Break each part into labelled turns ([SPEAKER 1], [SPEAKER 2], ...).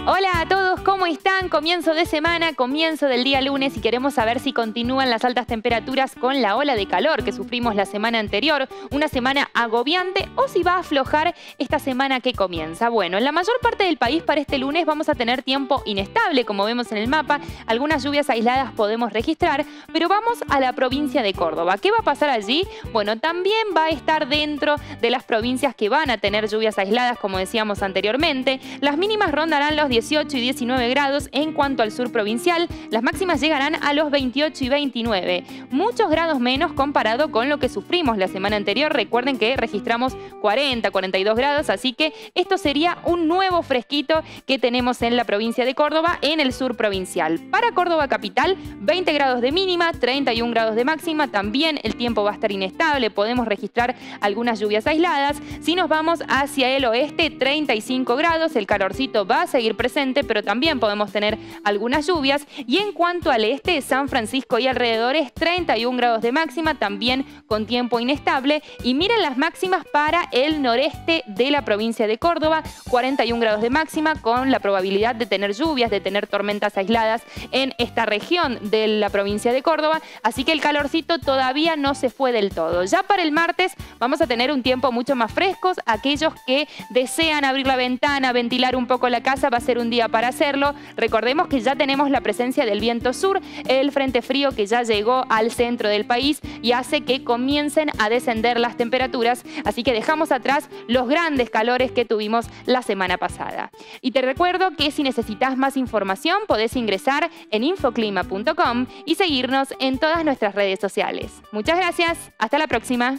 [SPEAKER 1] Hola a todos, ¿cómo están? Comienzo de semana, comienzo del día lunes y queremos saber si continúan las altas temperaturas con la ola de calor que sufrimos la semana anterior, una semana agobiante, o si va a aflojar esta semana que comienza. Bueno, en la mayor parte del país para este lunes vamos a tener tiempo inestable, como vemos en el mapa. Algunas lluvias aisladas podemos registrar, pero vamos a la provincia de Córdoba. ¿Qué va a pasar allí? Bueno, también va a estar dentro de las provincias que van a tener lluvias aisladas, como decíamos anteriormente. Las mínimas rondarán los 18 y 19 grados en cuanto al sur provincial. Las máximas llegarán a los 28 y 29. Muchos grados menos comparado con lo que sufrimos la semana anterior. Recuerden que registramos 40, 42 grados, así que esto sería un nuevo fresquito que tenemos en la provincia de Córdoba, en el sur provincial. Para Córdoba capital, 20 grados de mínima, 31 grados de máxima. También el tiempo va a estar inestable, podemos registrar algunas lluvias aisladas. Si nos vamos hacia el oeste, 35 grados, el calorcito va a seguir presente, pero también podemos tener algunas lluvias. Y en cuanto al este, San Francisco y alrededores, 31 grados de máxima, también con tiempo inestable. Y miren las máximas para el noreste de la provincia de Córdoba, 41 grados de máxima, con la probabilidad de tener lluvias, de tener tormentas aisladas en esta región de la provincia de Córdoba. Así que el calorcito todavía no se fue del todo. Ya para el martes vamos a tener un tiempo mucho más fresco. Aquellos que desean abrir la ventana, ventilar un poco la casa, va a ser un día para hacerlo. Recordemos que ya tenemos la presencia del viento sur, el frente frío que ya llegó al centro del país y hace que comiencen a descender las temperaturas. Así que dejamos atrás los grandes calores que tuvimos la semana pasada. Y te recuerdo que si necesitas más información podés ingresar en infoclima.com y seguirnos en todas nuestras redes sociales. Muchas gracias, hasta la próxima.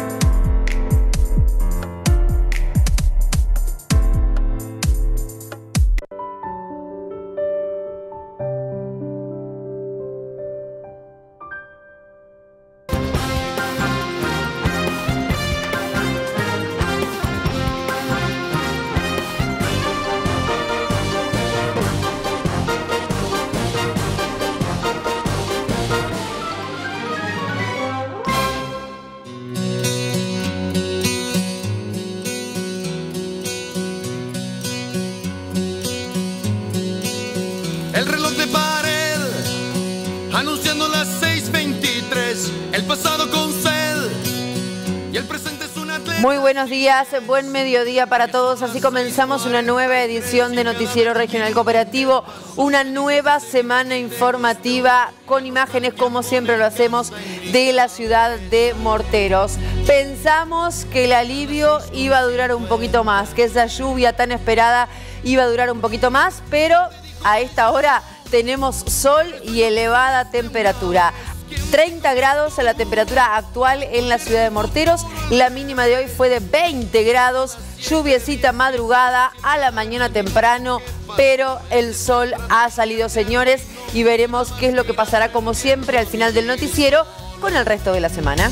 [SPEAKER 2] El reloj de pared anunciando las 6:23. El pasado con sed y el presente es un atleta.
[SPEAKER 3] Muy buenos días, buen mediodía para todos. Así comenzamos una nueva edición de Noticiero Regional Cooperativo, una nueva semana informativa con imágenes, como siempre lo hacemos, de la ciudad de Morteros. Pensamos que el alivio iba a durar un poquito más, que esa lluvia tan esperada iba a durar un poquito más, pero a esta hora tenemos sol y elevada temperatura. 30 grados la temperatura actual en la ciudad de Morteros. La mínima de hoy fue de 20 grados. Lluviecita madrugada a la mañana temprano, pero el sol ha salido, señores, y veremos qué es lo que pasará, como siempre, al final del noticiero con el resto de la semana.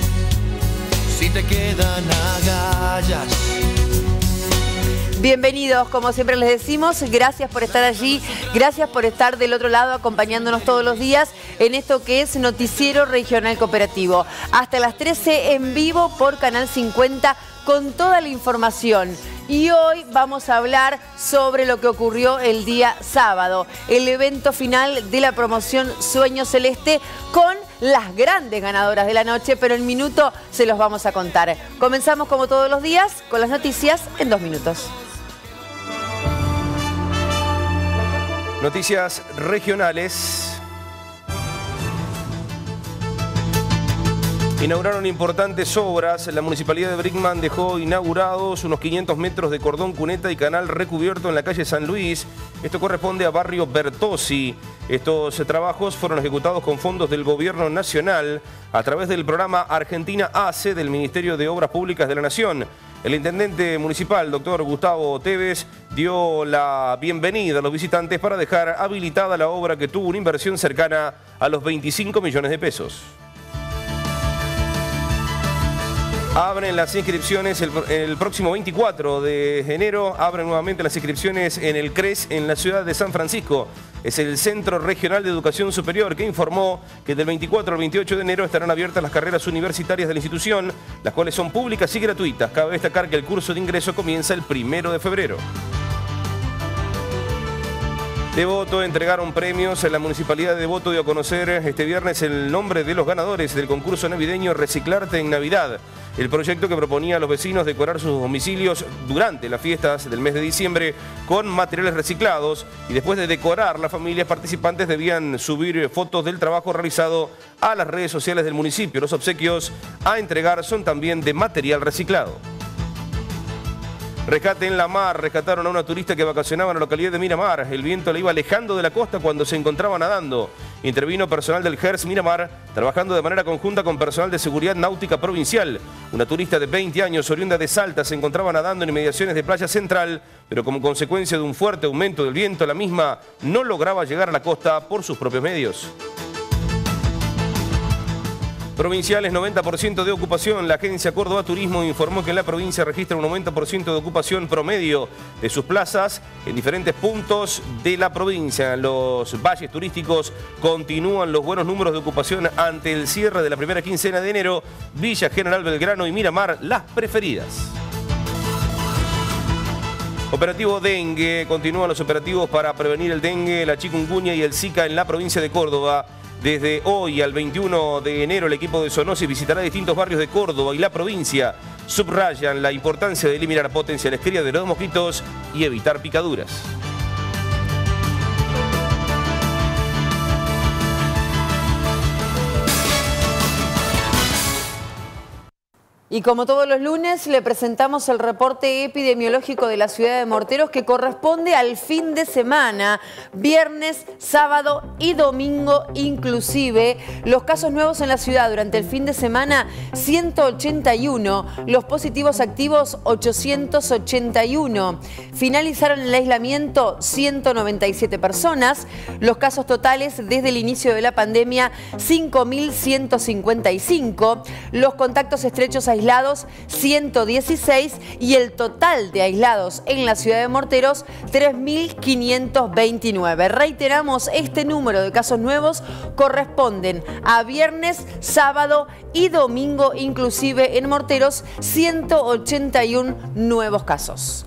[SPEAKER 2] Si te quedan agallas.
[SPEAKER 3] Bienvenidos, como siempre les decimos, gracias por estar allí, gracias por estar del otro lado acompañándonos todos los días en esto que es Noticiero Regional Cooperativo. Hasta las 13 en vivo por Canal 50 con toda la información. Y hoy vamos a hablar sobre lo que ocurrió el día sábado, el evento final de la promoción Sueño Celeste con las grandes ganadoras de la noche, pero en minuto se los vamos a contar. Comenzamos como todos los días con las noticias en 2 minutos.
[SPEAKER 4] Noticias regionales. Inauguraron importantes obras. La Municipalidad de Brinkman dejó inaugurados unos 500 metros de cordón cuneta y canal recubierto en la calle San Luis. Esto corresponde a barrio Bertossi. Estos trabajos fueron ejecutados con fondos del Gobierno Nacional a través del programa Argentina ACE del Ministerio de Obras Públicas de la Nación. El intendente municipal, doctor Gustavo Tevez, dio la bienvenida a los visitantes para dejar habilitada la obra que tuvo una inversión cercana a los 25 millones de pesos. Abren las inscripciones el próximo 24 de enero. Abren nuevamente las inscripciones en el CRES en la ciudad de San Francisco. Es el Centro Regional de Educación Superior que informó que del 24 al 28 de enero estarán abiertas las carreras universitarias de la institución, las cuales son públicas y gratuitas. Cabe destacar que el curso de ingreso comienza el 1 de febrero. Devoto entregaron premios. En la Municipalidad de Devoto dio a conocer este viernes el nombre de los ganadores del concurso navideño Reciclarte en Navidad. El proyecto que proponía a los vecinos decorar sus domicilios durante las fiestas del mes de diciembre con materiales reciclados, y después de decorar, las familias participantes debían subir fotos del trabajo realizado a las redes sociales del municipio. Los obsequios a entregar son también de material reciclado. Rescate en la mar. Rescataron a una turista que vacacionaba en la localidad de Miramar. El viento la iba alejando de la costa cuando se encontraba nadando. Intervino personal del GERS Miramar, trabajando de manera conjunta con personal de seguridad náutica provincial. Una turista de 20 años, oriunda de Salta, se encontraba nadando en inmediaciones de Playa Central, pero como consecuencia de un fuerte aumento del viento, la misma no lograba llegar a la costa por sus propios medios. Provinciales, 90% de ocupación. La agencia Córdoba Turismo informó que en la provincia registra un 90% de ocupación promedio de sus plazas en diferentes puntos de la provincia. En los valles turísticos continúan los buenos números de ocupación ante el cierre de la primera quincena de enero. Villa General Belgrano y Miramar, las preferidas. Operativo dengue. Continúan los operativos para prevenir el dengue, la chikungunya y el zika en la provincia de Córdoba. Desde hoy al 21 de enero el equipo de Zoonosis visitará distintos barrios de Córdoba y la provincia. Subrayan la importancia de eliminar potenciales crías de los mosquitos y evitar picaduras.
[SPEAKER 3] Y como todos los lunes, le presentamos el reporte epidemiológico de la ciudad de Morteros, que corresponde al fin de semana, viernes, sábado y domingo inclusive. Los casos nuevos en la ciudad durante el fin de semana, 181. Los positivos activos, 881. Finalizaron el aislamiento 197 personas. Los casos totales desde el inicio de la pandemia, 5.155. Los contactos estrechos aislados, 116, y el total de aislados en la ciudad de Morteros, 3.529. Reiteramos, este número de casos nuevos corresponden a viernes, sábado y domingo inclusive. En Morteros, 181 nuevos casos.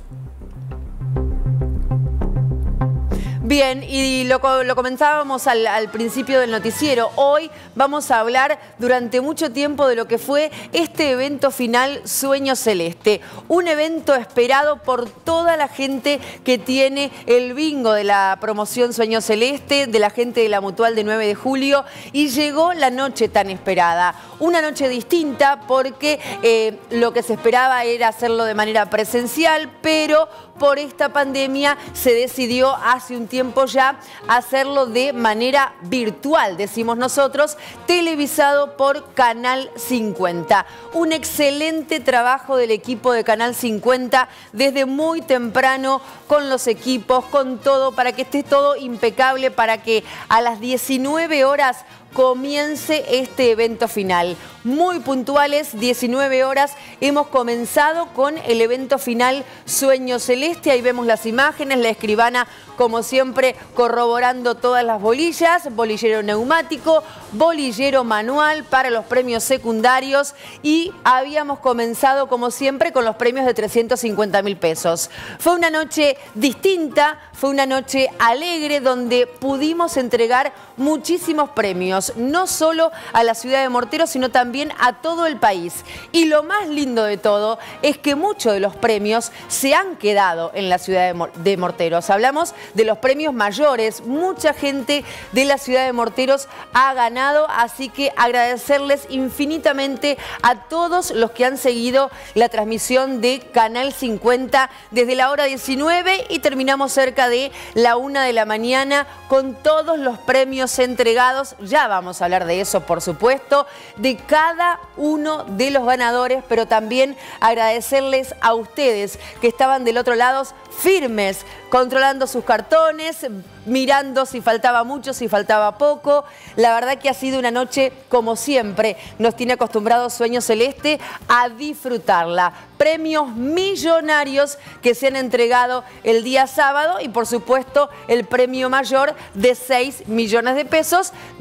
[SPEAKER 3] Bien, y lo comenzábamos al principio del noticiero. Hoy vamos a hablar durante mucho tiempo de lo que fue este evento final Sueño Celeste. Un evento esperado por toda la gente que tiene el bingo de la promoción Sueño Celeste, de la gente de la Mutual de 9 de julio. Y llegó la noche tan esperada. Una noche distinta porque lo que se esperaba era hacerlo de manera presencial, pero por esta pandemia se decidió hace un tiempo ya hacerlo de manera virtual, decimos nosotros, televisado por Canal 50. Un excelente trabajo del equipo de Canal 50 desde muy temprano, con los equipos, con todo, para que esté todo impecable, para que a las 19 horas comience este evento final. Muy puntuales, 19 horas, hemos comenzado con el evento final Sueño Celeste. Ahí vemos las imágenes, la escribana, como siempre, corroborando todas las bolillas, bolillero neumático, bolillero manual para los premios secundarios, y habíamos comenzado, como siempre, con los premios de 350.000 pesos. Fue una noche distinta, fue una noche alegre, donde pudimos entregar muchísimos premios, no solo a la ciudad de Morteros, sino también a todo el país. Y lo más lindo de todo es que muchos de los premios se han quedado en la ciudad de Morteros. Hablamos de los premios mayores, mucha gente de la ciudad de Morteros ha ganado, así que agradecerles infinitamente a todos los que han seguido la transmisión de Canal 50 desde la hora 19 y terminamos cerca de la 1 de la mañana con todos los premios entregados. Ya vamos a hablar de eso, por supuesto, de cada uno de los ganadores, pero también agradecerles a ustedes que estaban del otro lado firmes, controlando sus cartones, mirando si faltaba mucho, si faltaba poco. La verdad que ha sido una noche, como siempre, nos tiene acostumbrados Sueño Celeste a disfrutarla. Premios millonarios que se han entregado el día sábado y, por supuesto, el premio mayor de 6 millones de pesos, del cual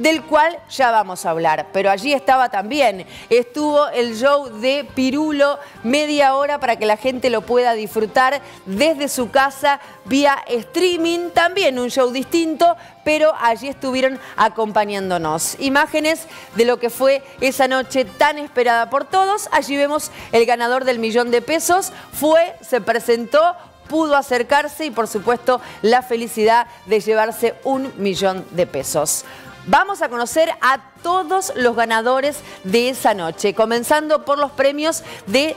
[SPEAKER 3] cual ya vamos a hablar. Pero allí estaba también, estuvo el show de Pirulo, media hora para que la gente lo pueda disfrutar desde su casa vía streaming. También un show distinto, pero allí estuvieron acompañándonos. Imágenes de lo que fue esa noche tan esperada por todos. Allí vemos el ganador del $1.000.000. Se presentó, pudo acercarse y por supuesto la felicidad de llevarse $1.000.000. Vamos a conocer a todos los ganadores de esa noche, comenzando por los premios de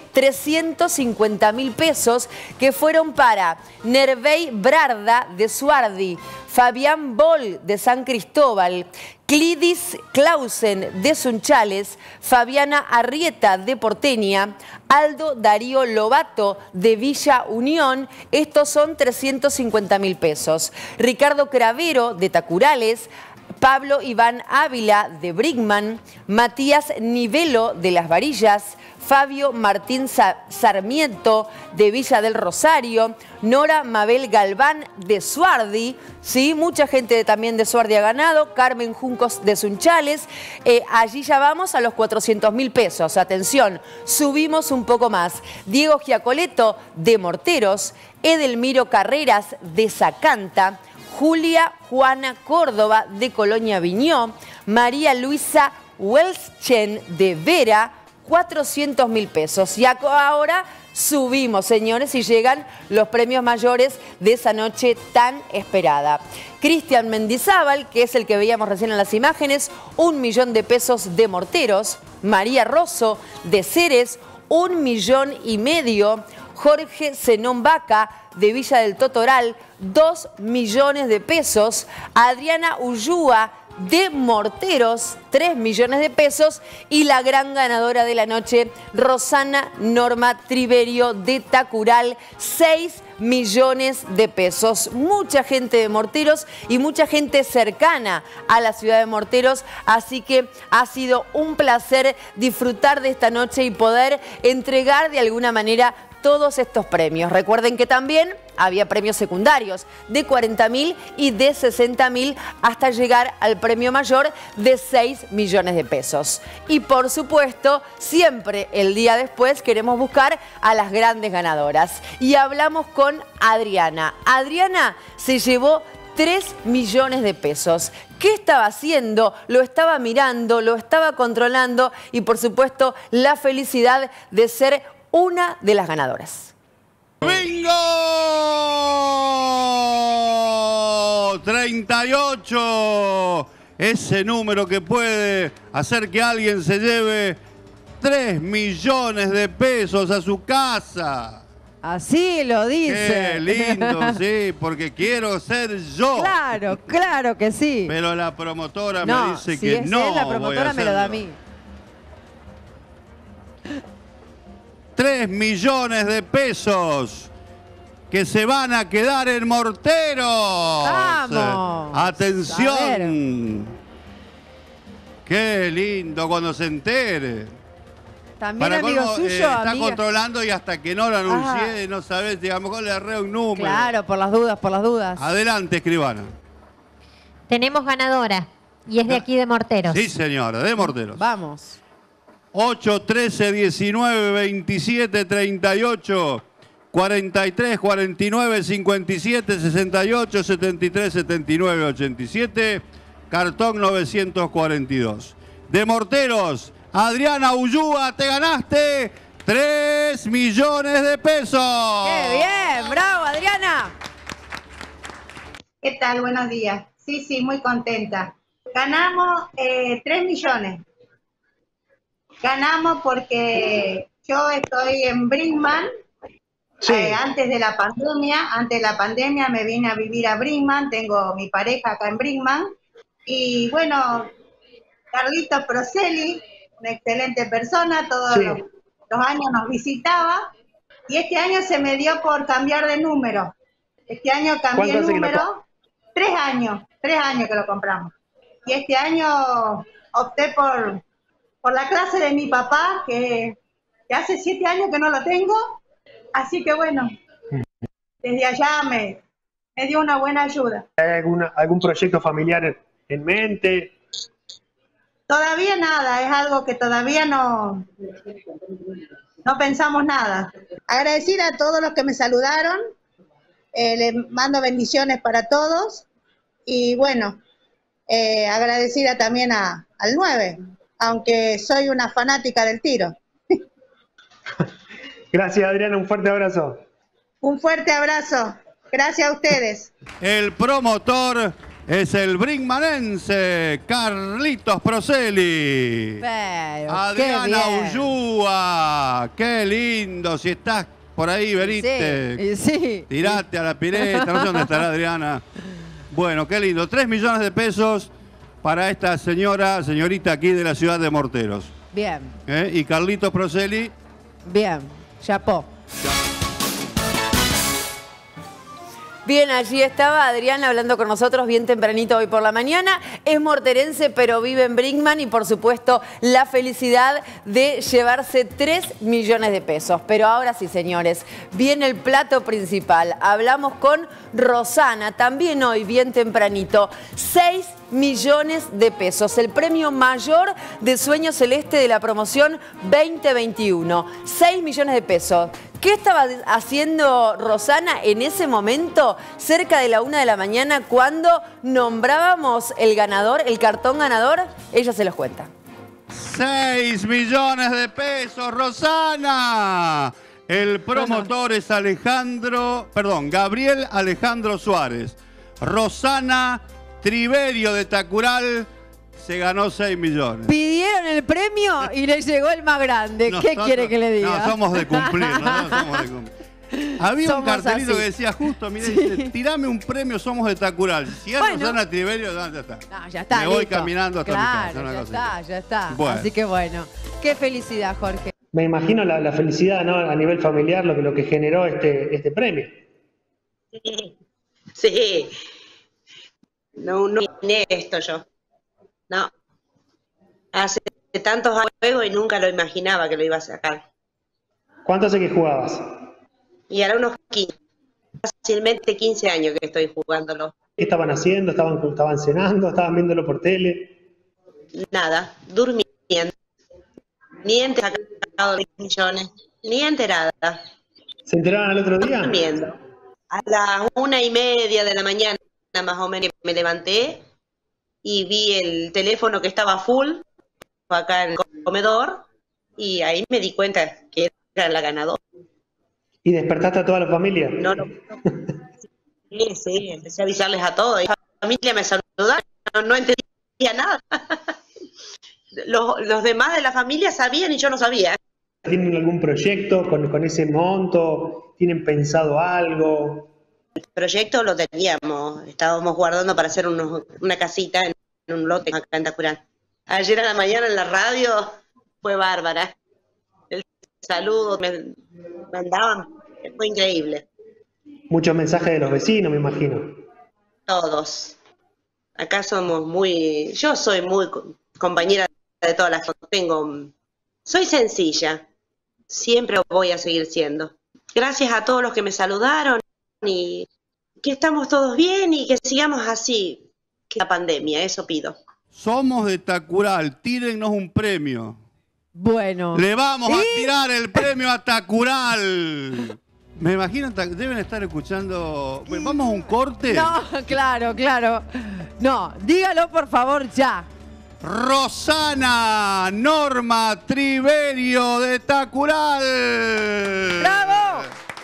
[SPEAKER 3] $350.000 que fueron para Nervey Brarda de Suardi, Fabián Boll de San Cristóbal, Clidis Clausen de Sunchales, Fabiana Arrieta de Porteña, Aldo Darío Lobato de Villa Unión. Estos son $350.000. Ricardo Cravero de Tacurales, Pablo Iván Ávila de Brinkman, Matías Nivelo de Las Varillas, Fabio Martín Sarmiento de Villa del Rosario, Nora Mabel Galván de Suardi, ¿sí? Mucha gente también de Suardi ha ganado, Carmen Juncos de Sunchales. Allí ya vamos a los $400.000. Atención, subimos un poco más. Diego Giacoletto de Morteros, Edelmiro Carreras de Zacanta, Julia Juana Córdoba de Colonia Viñó, María Luisa Welschen de Vera, $400.000. Y ahora subimos, señores, y llegan los premios mayores de esa noche tan esperada. Cristian Mendizábal, que es el que veíamos recién en las imágenes, $1.000.000 de Morteros. María Rosso de Ceres, $1.5 million. Jorge Zenón Vaca de Villa del Totoral, $2.000.000. Adriana Ullúa de Morteros, $3.000.000. Y la gran ganadora de la noche, Rosana Norma Triverio de Tacural, $6.000.000. Mucha gente de Morteros y mucha gente cercana a la ciudad de Morteros, así que ha sido un placer disfrutar de esta noche y poder entregar de alguna manera todos estos premios. Recuerden que también había premios secundarios de $40.000 y de $60.000 hasta llegar al premio mayor de $6.000.000. Y por supuesto, siempre el día después queremos buscar a las grandes ganadoras. Y hablamos con Adriana. Adriana se llevó $3.000.000. ¿Qué estaba haciendo? Lo estaba mirando, lo estaba controlando y por supuesto la felicidad de ser una de las ganadoras.
[SPEAKER 5] ¡Bingo! 38. Ese número que puede hacer que alguien se lleve $3.000.000 a su casa.
[SPEAKER 6] Así lo dice.
[SPEAKER 5] Qué lindo, sí, porque quiero ser yo.
[SPEAKER 6] Claro, claro que sí.
[SPEAKER 5] Pero la promotora me dice que
[SPEAKER 6] si
[SPEAKER 5] no.
[SPEAKER 6] Es la promotora me lo da a mí.
[SPEAKER 5] $3.000.000 que se van a quedar en Morteros.
[SPEAKER 6] ¡Vamos!
[SPEAKER 5] Atención. Qué lindo cuando se entere.
[SPEAKER 6] También
[SPEAKER 5] Para
[SPEAKER 6] amigo
[SPEAKER 5] colmo,
[SPEAKER 6] suyo,
[SPEAKER 5] está
[SPEAKER 6] amiga.
[SPEAKER 5] controlando y hasta que no lo anuncie, no sabes, a lo mejor le arreo un número.
[SPEAKER 6] Claro, por las dudas, por las dudas.
[SPEAKER 5] Adelante, escribana.
[SPEAKER 7] Tenemos ganadora y es de aquí de Morteros.
[SPEAKER 5] Sí, señora, de Morteros.
[SPEAKER 6] Vamos.
[SPEAKER 5] 8, 13, 19, 27, 38, 43, 49, 57, 68, 73, 79, 87, cartón 942. De Morteros, Adriana Ullúa, te ganaste $3.000.000.
[SPEAKER 6] ¡Qué bien! ¡Bravo, Adriana!
[SPEAKER 8] ¿Qué tal? Buenos días. Sí, muy contenta. Ganamos 3 millones. Ganamos porque yo estoy en Brinkman.
[SPEAKER 9] Sí.
[SPEAKER 8] Antes de la pandemia me vine a vivir a Brinkman. Tengo mi pareja acá en Brinkman. Y bueno, Carlito Proselli, una excelente persona, todos los años nos visitaba. Y este año se me dio por cambiar de número. Este año cambié el número. 3 años que lo compramos. Y este año opté por la clase de mi papá, que hace 7 años que no lo tengo. Así que bueno, desde allá me dio una buena ayuda.
[SPEAKER 9] ¿Hay algún proyecto familiar en mente?
[SPEAKER 8] Todavía nada, es algo que todavía no pensamos nada. Agradecida a todos los que me saludaron, les mando bendiciones para todos y bueno, agradecida también al 9, aunque soy una fanática del tiro.
[SPEAKER 9] Gracias, Adriana, un fuerte abrazo.
[SPEAKER 8] Un fuerte abrazo, gracias a ustedes.
[SPEAKER 5] El promotor es el brinkmanense Carlitos Proselli.
[SPEAKER 6] Pero,
[SPEAKER 5] Adriana
[SPEAKER 6] qué bien.
[SPEAKER 5] Ullúa, qué lindo. Si estás por ahí, venite.
[SPEAKER 6] Sí.
[SPEAKER 5] Tirate a la pileta, no sé dónde estará Adriana. Bueno, qué lindo. 3 millones de pesos para esta señorita aquí de la ciudad de Morteros.
[SPEAKER 6] Bien,
[SPEAKER 5] Y Carlitos Proselli.
[SPEAKER 6] bien. Chapó.
[SPEAKER 3] Bien, allí estaba Adriana hablando con nosotros bien tempranito hoy por la mañana. Es morterense, pero vive en Brinkman y, por supuesto, la felicidad de llevarse 3 millones de pesos. Pero ahora sí, señores, viene el plato principal. Hablamos con Rosana, también hoy bien tempranito. 6 millones de pesos, el premio mayor de Sueño Celeste de la promoción 2021. 6 millones de pesos. ¿Qué estaba haciendo Rosana en ese momento, cerca de la 1 de la mañana, cuando nombrábamos el ganador, el cartón ganador? Ella se los cuenta.
[SPEAKER 5] 6 millones de pesos, Rosana. El promotor es Gabriel Alejandro Suárez. Rosana Triverio de Tacural se ganó 6 millones.
[SPEAKER 6] Pidieron el premio y le llegó el más grande. ¿Qué quiere que le diga?
[SPEAKER 5] No, somos de cumplir, ¿no? Somos de cumplir. Había un cartelito que decía justo, mire, dice, tirame un premio, somos de Tacural. Si es Rosana Triverio, ya está.
[SPEAKER 6] No, ya está.
[SPEAKER 5] Me voy
[SPEAKER 6] listo.
[SPEAKER 5] caminando hasta mi casa. Una cosa
[SPEAKER 6] Ya está.
[SPEAKER 5] Bueno.
[SPEAKER 6] Así que bueno. Qué felicidad, Jorge.
[SPEAKER 9] Me imagino la felicidad, ¿no? A nivel familiar, lo que generó este premio.
[SPEAKER 10] Sí. No imaginé esto yo. No. Hace tantos juegos y nunca lo imaginaba que lo iba a sacar.
[SPEAKER 9] ¿Cuánto hace que jugabas?
[SPEAKER 10] Y ahora unos 15, fácilmente 15 años que estoy jugándolo.
[SPEAKER 9] ¿Qué estaban haciendo? ¿Estaban cenando? ¿Estaban viéndolo por tele?
[SPEAKER 10] Nada, durmiendo. Ni enterado de millones, ni enterada.
[SPEAKER 9] ¿Se enteraron al otro día?
[SPEAKER 10] Durmiendo. A las 1:30 de la mañana, más o menos, me levanté y vi el teléfono que estaba full, acá en el comedor, y ahí me di cuenta que era la ganadora.
[SPEAKER 9] ¿Y despertaste a toda la familia?
[SPEAKER 10] No. Sí, empecé a avisarles a todos. Y la familia me saludaron, no entendía nada. Los demás de la familia sabían y yo no sabía.
[SPEAKER 9] ¿Tienen algún proyecto con ese monto? ¿Tienen pensado algo?
[SPEAKER 10] El proyecto lo teníamos, estábamos guardando para hacer una casita en un lote acá en Tacural. Ayer a la mañana en la radio fue bárbara. El saludo me mandaban, fue increíble.
[SPEAKER 9] Muchos mensajes de los vecinos, me imagino.
[SPEAKER 10] Todos. Acá yo soy muy compañera de todas las cosas. Soy sencilla. Siempre voy a seguir siendo. Gracias a todos los que me saludaron y que estamos todos bien y que sigamos así. Que la pandemia, eso pido.
[SPEAKER 5] Somos de Tacural, tírennos un premio.
[SPEAKER 6] Bueno.
[SPEAKER 5] Le vamos a tirar el premio a Tacural. Me imagino, deben estar escuchando. Bueno, ¿vamos a un corte?
[SPEAKER 6] No, claro. No, dígalo por favor ya.
[SPEAKER 5] Rosana Norma Triverio de Tacural.
[SPEAKER 6] ¡Bravo!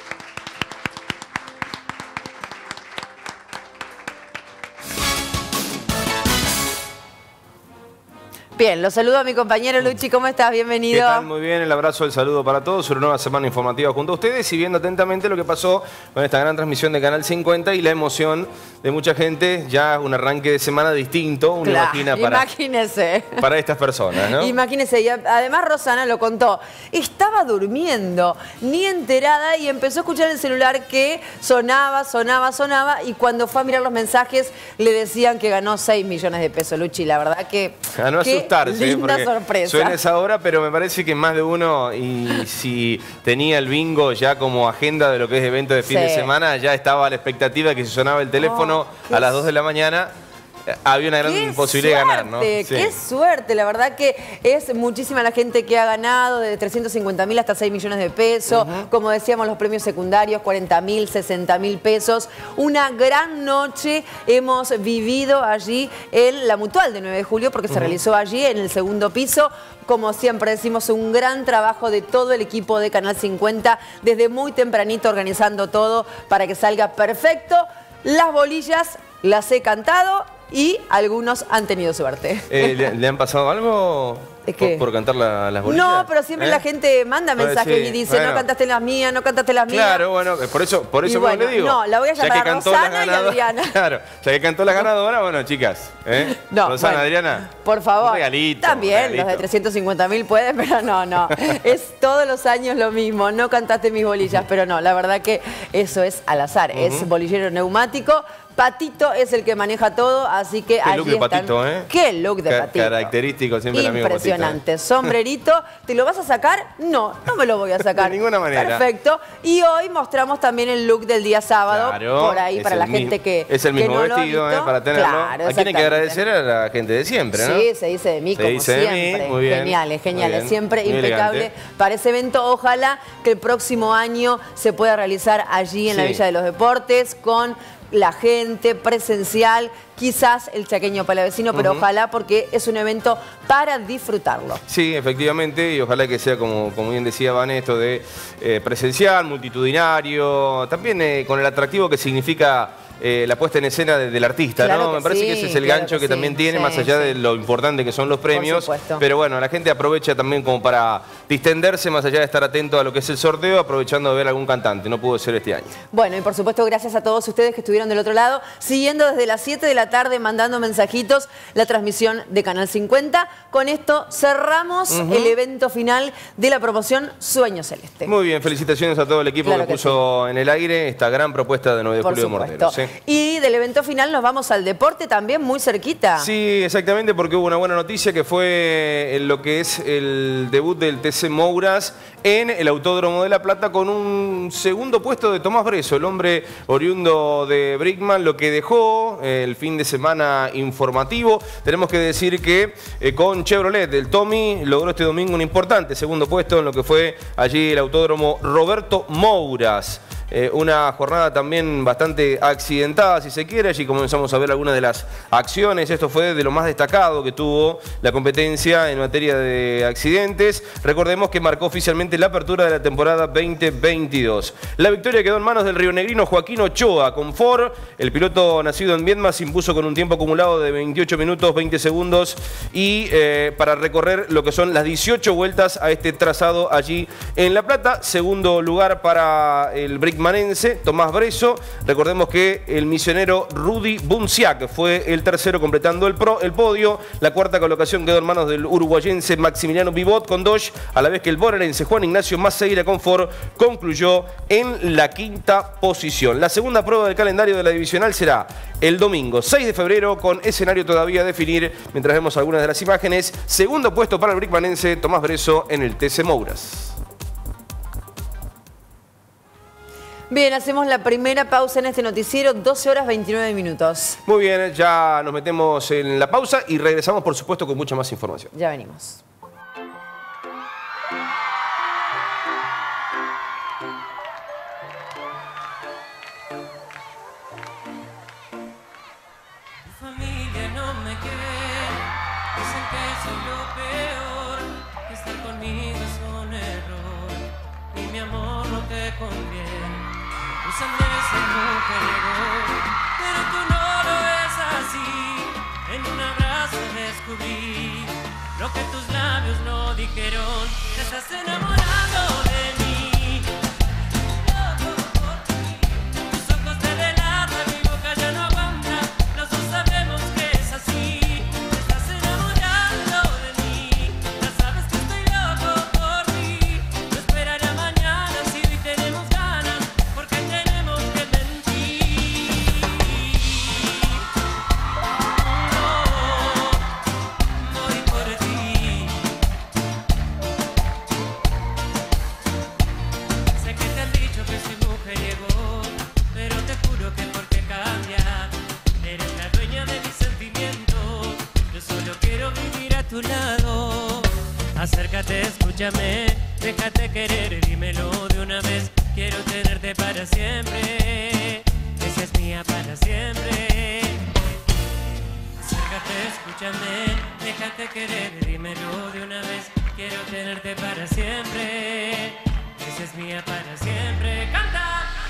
[SPEAKER 3] Bien, lo saludo a mi compañero Luchi. ¿Cómo estás? Bienvenido.
[SPEAKER 4] ¿Qué tal? Muy bien, el abrazo, el saludo para todos. Una nueva semana informativa junto a ustedes y viendo atentamente lo que pasó con esta gran transmisión de Canal 50 y la emoción de mucha gente. Ya un arranque de semana distinto, uno imagina para estas personas, ¿no?
[SPEAKER 3] Imagínese, y además Rosana lo contó. Estaba durmiendo, ni enterada, y empezó a escuchar el celular que sonaba, y cuando fue a mirar los mensajes le decían que ganó 6 millones de pesos, Luchi. La verdad que...
[SPEAKER 4] A no asustarse,
[SPEAKER 3] linda sorpresa.
[SPEAKER 4] Suena esa hora, pero me parece que más de uno, y si tenía el bingo ya como agenda de lo que es evento de fin de semana, ya estaba a la expectativa de que se sonaba el teléfono a las 2 de la mañana había una gran posibilidad de ganar, ¿no? Sí.
[SPEAKER 3] Qué suerte, la verdad que es muchísima la gente que ha ganado, desde 350.000 hasta 6 millones de pesos, como decíamos los premios secundarios, 40.000, 60.000 pesos. Una gran noche hemos vivido allí en la Mutual de 9 de julio, porque se realizó allí en el segundo piso. Como siempre decimos, un gran trabajo de todo el equipo de Canal 50, desde muy tempranito organizando todo para que salga perfecto. Las bolillas las he cantado y algunos han tenido suerte.
[SPEAKER 4] ¿Le han pasado algo por cantar las bolillas?
[SPEAKER 3] No, pero siempre la gente manda mensajes y dice, no cantaste las mías, no cantaste las mías.
[SPEAKER 4] Claro, bueno, por eso bueno, le digo.
[SPEAKER 3] No, la voy a llamar a Rosana y Adriana.
[SPEAKER 4] Claro, ya que cantó las ganadoras, bueno, chicas.
[SPEAKER 3] No,
[SPEAKER 4] Rosana, Adriana.
[SPEAKER 3] Por favor.
[SPEAKER 4] Un regalito.
[SPEAKER 3] También, los de 350.000 pueden, pero no. Es todos los años lo mismo. No cantaste mis bolillas, pero no, la verdad que eso es al azar. Es bolillero neumático. Patito es el que maneja todo, así que allí
[SPEAKER 4] look de
[SPEAKER 3] están.
[SPEAKER 4] Patito, ¿eh?
[SPEAKER 3] Qué look de Patito.
[SPEAKER 4] Característico, siempre el amigo Patito.
[SPEAKER 3] Impresionante. Sombrerito. ¿Te lo vas a sacar? No, no me lo voy a sacar.
[SPEAKER 4] De ninguna manera.
[SPEAKER 3] Perfecto. Y hoy mostramos también el look del día sábado.
[SPEAKER 4] Claro,
[SPEAKER 3] por ahí, para la gente que
[SPEAKER 4] es el mismo
[SPEAKER 3] no
[SPEAKER 4] vestido, para tenerlo.
[SPEAKER 3] Claro,
[SPEAKER 4] aquí hay que agradecer a la gente de siempre, ¿no?
[SPEAKER 3] Sí, se dice de mí, como siempre.
[SPEAKER 4] De mí. Muy bien.
[SPEAKER 3] Geniales. Siempre
[SPEAKER 4] muy
[SPEAKER 3] impecable
[SPEAKER 4] elegante
[SPEAKER 3] para ese evento. Ojalá que el próximo año se pueda realizar allí en la Villa de los Deportes con la gente presencial, quizás el chaqueño palavecino, pero ojalá, porque es un evento para disfrutarlo.
[SPEAKER 4] Sí, efectivamente, y ojalá que sea, como bien decía Van, esto de presencial, multitudinario, también con el atractivo que significa la puesta en escena del artista,
[SPEAKER 3] Claro
[SPEAKER 4] ¿no? Me parece que ese es el gancho que también tiene, más allá de lo importante que son los premios. Pero bueno, la gente aprovecha también como para distenderse, más allá de estar atento a lo que es el sorteo, aprovechando de ver algún cantante. No pudo ser este año.
[SPEAKER 3] Bueno, y por supuesto, gracias a todos ustedes que estuvieron del otro lado, siguiendo desde las 7 de la tarde, mandando mensajitos, la transmisión de Canal 50. Con esto cerramos el evento final de la promoción Sueño Celeste.
[SPEAKER 4] Muy bien, felicitaciones a todo el equipo que puso en el aire esta gran propuesta de 9 de julio de Morteros.
[SPEAKER 3] Y del evento final nos vamos al deporte también, muy cerquita.
[SPEAKER 4] Sí, exactamente, porque hubo una buena noticia que fue en lo que es el debut del TC Mouras en el Autódromo de La Plata, con un segundo puesto de Tomás Breso, el hombre oriundo de Brickman, lo que dejó el fin de semana informativo. Tenemos que decir que con Chevrolet, el Tommy logró este domingo un importante segundo puesto en lo que fue allí el Autódromo Roberto Mouras. Una jornada también bastante accidentada, si se quiere. Allí comenzamos a ver algunas de las acciones. Esto fue de lo más destacado que tuvo la competencia en materia de accidentes. Recordemos que marcó oficialmente la apertura de la temporada 2022. La victoria quedó en manos del rionegrino Joaquín Ochoa con Ford. El piloto nacido en Viedma se impuso con un tiempo acumulado de 28 minutos 20 segundos y para recorrer lo que son las 18 vueltas a este trazado allí en La Plata. Segundo lugar para el Brickmanense Tomás Breso. Recordemos que el misionero Rudy Bunciac fue el tercero, completando el podio. La cuarta colocación quedó en manos del uruguayense Maximiliano Vivot con Dodge, a la vez que el bonaerense Juan Ignacio Maceira con Ford concluyó en la quinta posición. La segunda prueba del calendario de la divisional será el domingo 6 de febrero, con escenario todavía a definir, mientras vemos algunas de las imágenes. Segundo puesto para el brickmanense Tomás Breso en el TC Mouras.
[SPEAKER 3] Bien, hacemos la primera pausa en este noticiero, 12 horas 29 minutos.
[SPEAKER 4] Muy bien, ya nos metemos en la pausa y regresamos, por supuesto, con mucha más información.
[SPEAKER 3] Ya venimos.
[SPEAKER 11] Mi familia no me quiere, dicen que soy lo peor, que estar conmigo es un error y mi amor no te conviene. Usan de ser mujeriego, pero tú no lo ves así. En un abrazo descubrí lo que tus labios no dijeron. Te estás enamorando de mí, loco por ti. Tus ojos te delatan, mi boca ya no aguanta. Los dos sabemos que es así. Te estás enamorando de mí, ya sabes que estoy loco por ti. No esperaré a mañana si hoy tenemos ganas, porque tenemos que mentir. No, morí por ti. escúchame, déjate querer, dímelo de una vez. Quiero tenerte para siempre, que seas mía para siempre. Acércate, escúchame, déjate querer, dímelo de una vez. Quiero tenerte para siempre, que seas mía para siempre. ¡Canta!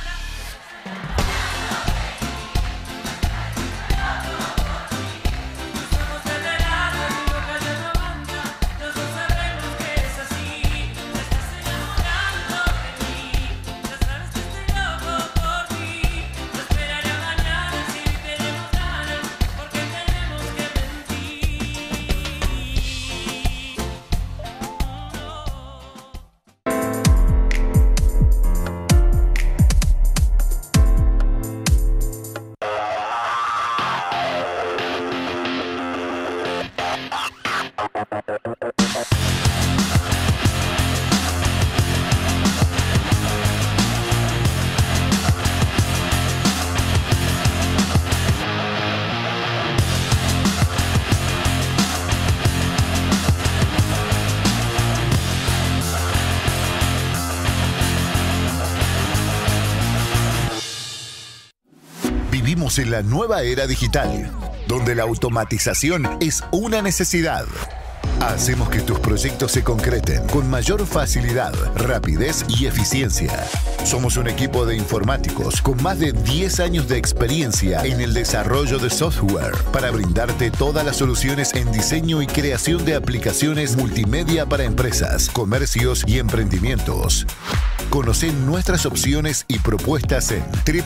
[SPEAKER 12] Vivimos en la nueva era digital, donde la automatización es una necesidad. Hacemos que tus proyectos se concreten con mayor facilidad, rapidez y eficiencia. Somos un equipo de informáticos con más de 10 años de experiencia en el desarrollo de software para brindarte todas las soluciones en diseño y creación de aplicaciones multimedia para empresas, comercios y emprendimientos. Conoce nuestras opciones y propuestas en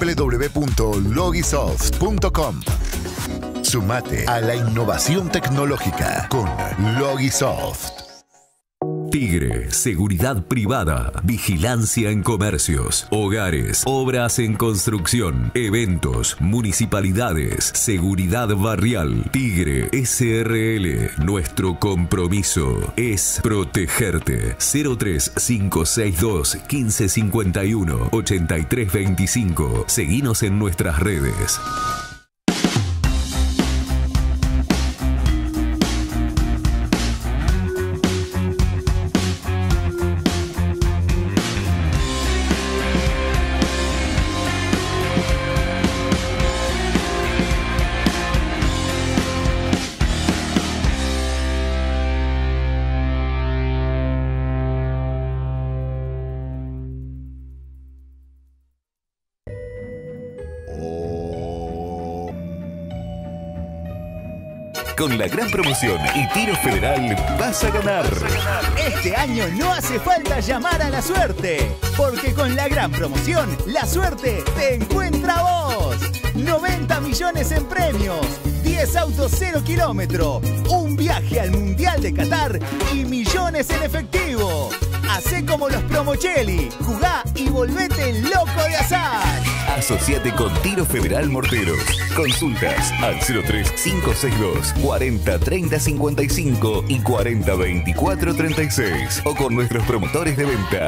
[SPEAKER 12] www.logisoft.com. Sumate a la innovación tecnológica con Logisoft.
[SPEAKER 13] Tigre, seguridad privada, vigilancia en comercios, hogares, obras en construcción, eventos, municipalidades, seguridad barrial. Tigre SRL, nuestro compromiso es protegerte. 03562 1551 8325. Seguinos en nuestras redes.
[SPEAKER 12] Con la gran promoción y tiro federal vas a ganar.
[SPEAKER 14] Este año no hace falta llamar a la suerte, porque con la gran promoción, la suerte te encuentra a vos. 90 millones en premios, 10 autos 0 kilómetro, un viaje al Mundial de Qatar y millones en efectivo. Hacé como los Promochelli, jugá y volvete loco de azar.
[SPEAKER 12] Asociate con Tiro Federal Morteros. Consultas al 03562 40 30 55 y 40 24 36 o con nuestros promotores de venta.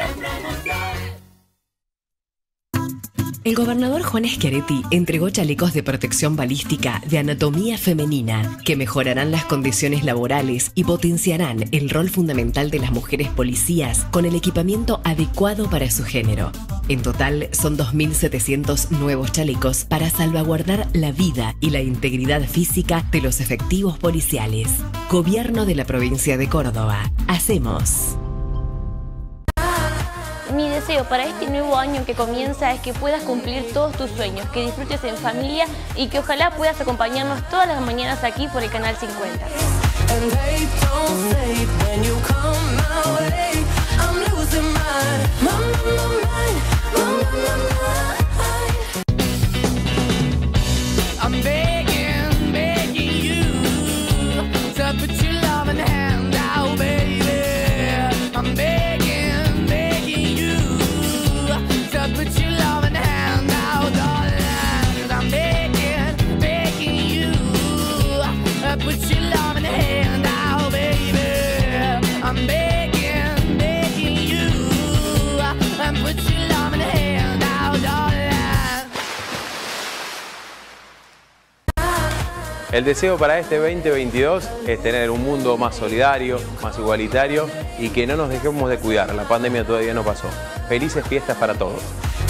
[SPEAKER 15] El gobernador Juan Schiaretti entregó chalecos de protección balística de anatomía femenina que mejorarán las condiciones laborales y potenciarán el rol fundamental de las mujeres policías con el equipamiento adecuado para su género. En total son 2.700 nuevos chalecos para salvaguardar la vida y la integridad física de los efectivos policiales. Gobierno de la provincia de Córdoba. Hacemos.
[SPEAKER 16] Mi deseo para este nuevo año que comienza es que puedas cumplir todos tus sueños, que disfrutes en familia y que ojalá puedas acompañarnos todas las mañanas aquí por el Canal 50.
[SPEAKER 17] Put your love in the hand out, El deseo para este 2022 es tener un mundo más solidario, más igualitario y que no nos dejemos de cuidar. La pandemia todavía no pasó. Felices fiestas para todos.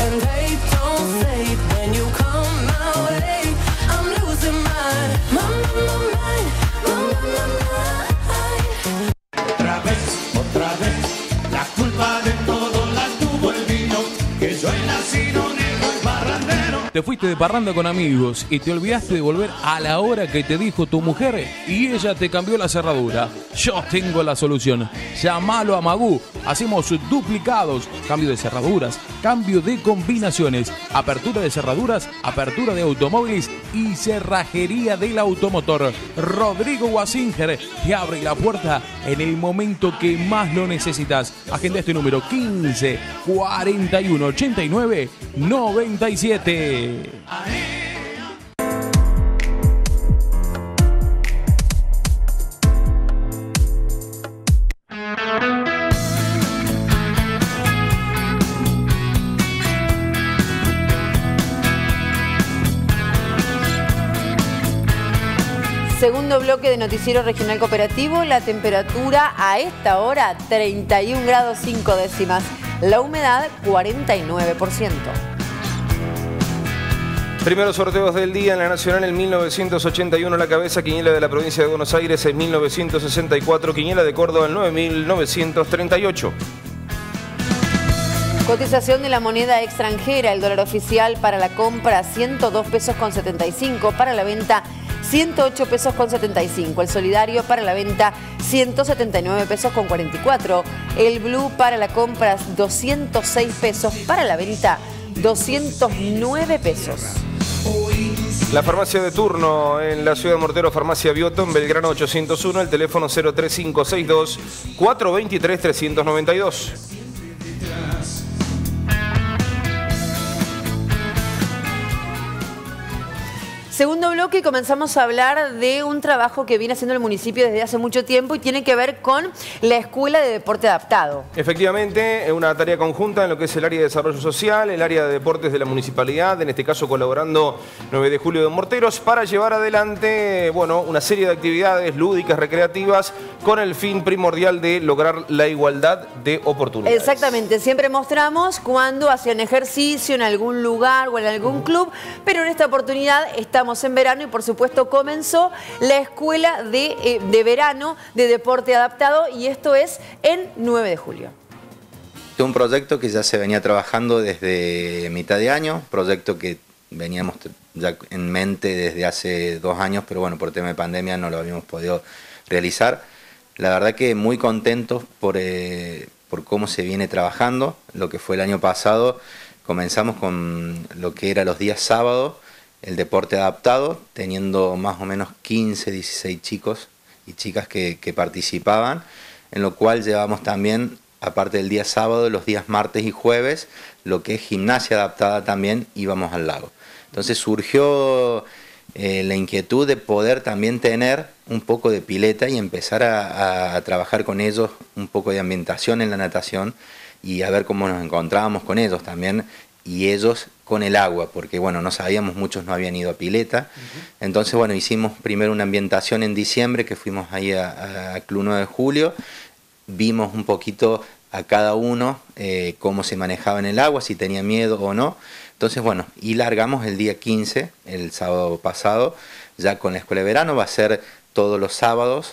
[SPEAKER 2] Otra vez, la culpa de todo la tuvo el vino, que yo he nacido negro y parrandero.
[SPEAKER 18] Te fuiste de parranda con amigos y te olvidaste de volver a la hora que te dijo tu mujer y ella te cambió la cerradura. Yo tengo la solución. Llámalo a Magú. Hacemos duplicados, cambio de cerraduras, cambio de combinaciones, apertura de cerraduras, apertura de automóviles y cerrajería del automotor. Rodrigo Wasinger te abre la puerta en el momento que más lo necesitas. Agenda este número 15 41 89 97.
[SPEAKER 3] Segundo bloque de Noticiero Regional Cooperativo, la temperatura a esta hora 31 grados 5 décimas, la humedad 49%.
[SPEAKER 4] Primeros sorteos del día en la Nacional en 1981, la cabeza quiniela de la provincia de Buenos Aires en 1964, quiniela de Córdoba en 9.938.
[SPEAKER 3] Cotización de la moneda extranjera, el dólar oficial para la compra 102 pesos con 75, para la venta 108 pesos con 75, el solidario para la venta 179 pesos con 44, el blue para la compra 206 pesos, para la venta 209 pesos.
[SPEAKER 4] La farmacia de turno en la ciudad de Mortero, Farmacia Bioto, en Belgrano 801, el teléfono 03562 423 392.
[SPEAKER 3] Segundo bloque y comenzamos a hablar de un trabajo que viene haciendo el municipio desde hace mucho tiempo y tiene que ver con la Escuela de Deporte Adaptado.
[SPEAKER 4] Efectivamente, una tarea conjunta en lo que es el área de desarrollo social, el área de deportes de la municipalidad, en este caso colaborando 9 de julio de Morteros, para llevar adelante, bueno, una serie de actividades lúdicas, recreativas, con el fin primordial de lograr la igualdad de oportunidades.
[SPEAKER 3] Exactamente, siempre mostramos cuando hacían ejercicio en algún lugar o en algún club, pero en esta oportunidad estamos en verano y por supuesto comenzó la Escuela de Verano de Deporte Adaptado y esto es en 9 de julio.
[SPEAKER 19] Un proyecto que ya se venía trabajando desde mitad de año, proyecto que veníamos ya en mente desde hace 2 años, pero bueno, por tema de pandemia no lo habíamos podido realizar. La verdad que muy contentos por cómo se viene trabajando. Lo que fue el año pasado, comenzamos con lo que era los días sábados, el deporte adaptado, teniendo más o menos 15, 16 chicos y chicas que participaban, en lo cual llevamos también, aparte del día sábado, los días martes y jueves, lo que es gimnasia adaptada también, íbamos al lago. Entonces surgió la inquietud de poder también tener un poco de pileta y empezar a trabajar con ellos un poco de ambientación en la natación y a ver cómo nos encontrábamos con ellos también y ellos con el agua, porque bueno, no sabíamos, muchos no habían ido a pileta. Entonces bueno, hicimos primero una ambientación en diciembre, que fuimos ahí a Club 9 de Julio, vimos un poquito a cada uno cómo se manejaba en el agua, si tenía miedo o no. Entonces bueno, y largamos el día 15, el sábado pasado, ya con la Escuela de Verano, va a ser todos los sábados